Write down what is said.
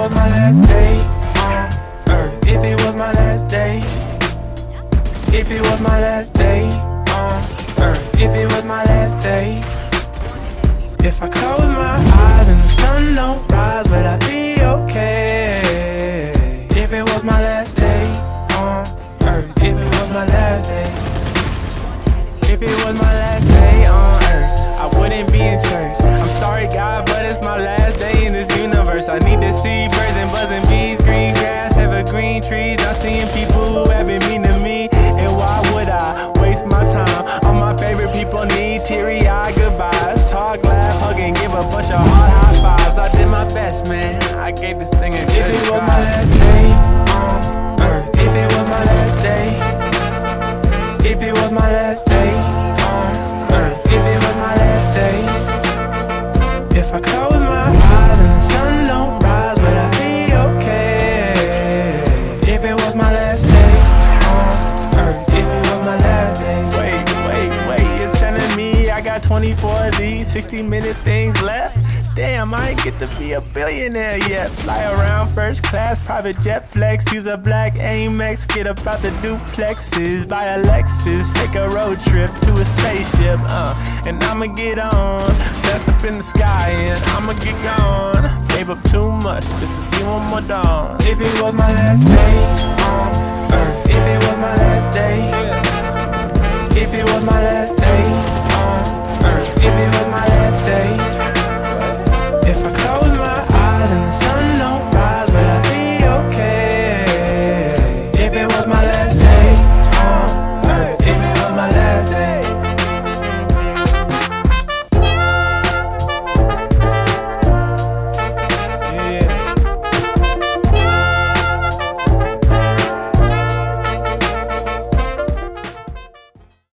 was my last day on earth, if it was my last day, if it was my last day on earth, if it was my last day, if I close my eyes and the sun don't rise, would I be okay? If it was my last day on earth, if it was my last day, if it was my last day on earth, I wouldn't be in church. I'm sorry God, but it's my last day in this universe. I need to see birds and buzzing bees, green grass, evergreen trees. I'm seeing people who have been mean to me, and why would I waste my time? All my favorite people need teary-eyed goodbyes. Talk, laugh, hug, and give a bunch of hard high fives. I did my best, man. I gave this thing a good try. If it was my last day on earth, if it was my last day, if it was my last day on earth, if it was my last day, if I close my eyes and the sun don't rise, would I be okay? If it was my last day on earth, if it was my last day. Wait, you're telling me I got 24 of these 60-minute things left? Damn, I ain't get to be a billionaire yet. Fly around first class, private jet flex, use a black Amex, get up out the duplexes, buy a Lexus, take a road trip to a spaceship, and I'ma get on, dance up in the sky, and I'ma get gone. Gave up too much just to see one more dawn. If it was my last day on earth, if it was my last day, if it was my last day